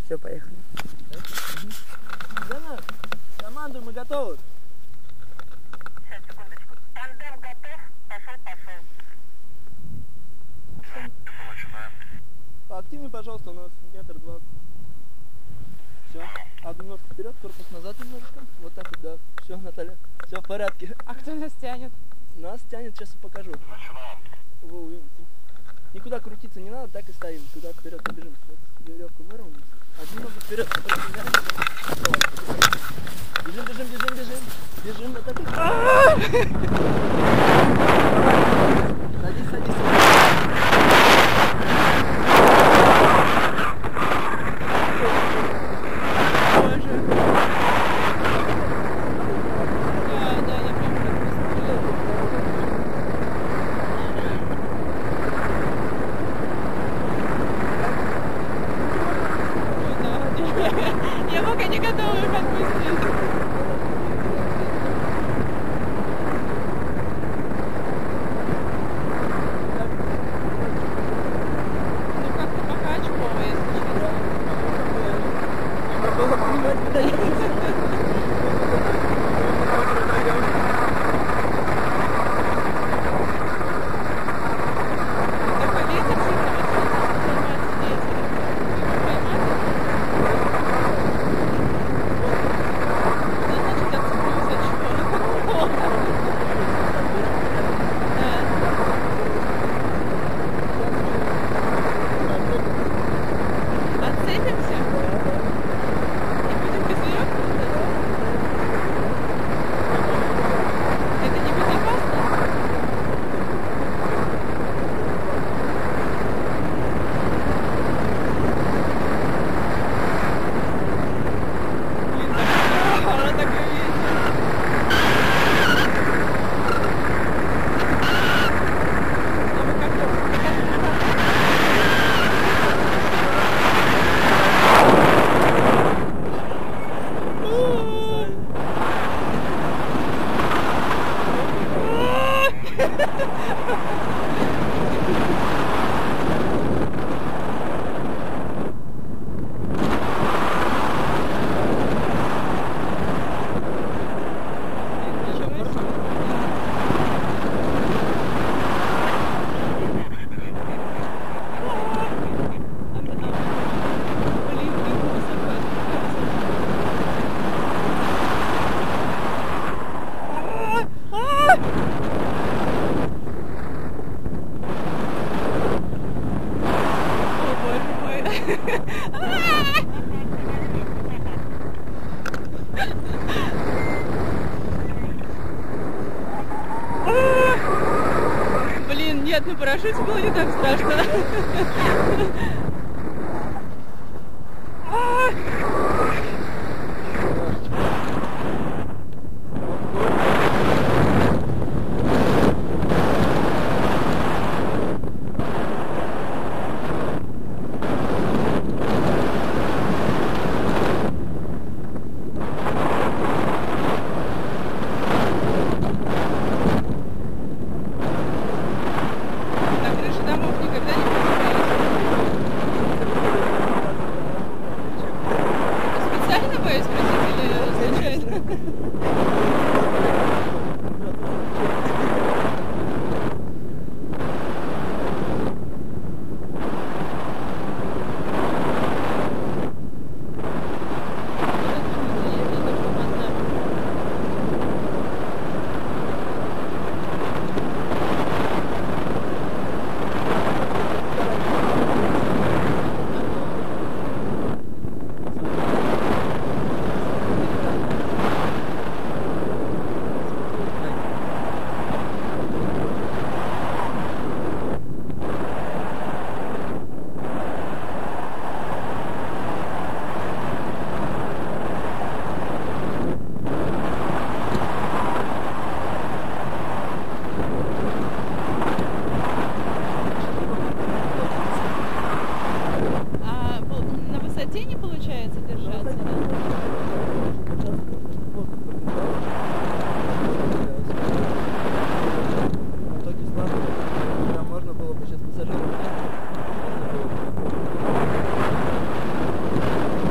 Все, поехали. Дана, команду мы готовы. Сейчас, секундочку. Тандем готов. Пошел. Начинаем. Поактивнее, пожалуйста, у нас 1,20 м. Все. Одну ножку вперед, корпус назад немножко. Вот так вот, да. Все, Наталья. Все в порядке. А кто нас тянет? Нас тянет, сейчас я покажу. Начинаем. Вы увидите. Никуда крутиться не надо, так и стоим. Туда вперед побежим. Веревку выровняем. Одну ногу вперед. Бежим. Бежим, Наталья. Садись. Я пока не готова их отпустить. Ну как-то пока очково, если Блин, нет, на парашюте было не так страшно. На крыше домов никогда не появляюсь. Специально боюсь спросить или случайно? А на высоте не получается держаться, да? Можно было бы сейчас пассажиров.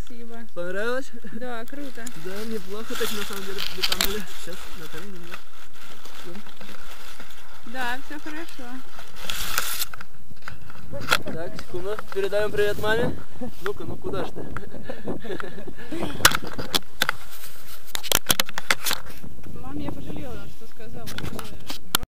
Спасибо. Понравилось? Да, круто. Да, неплохо так на самом деле летанули. Сейчас Наталья немного. Да, все хорошо. Так, секунду. Передаем привет маме. Ну-ка, ну куда ж ты?